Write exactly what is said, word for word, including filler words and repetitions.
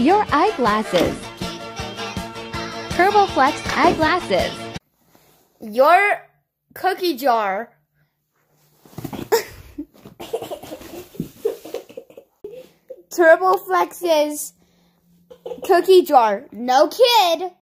Your eyeglasses. TurboFlex eyeglasses. Your cookie jar. TurboFlex's cookie jar. No kid.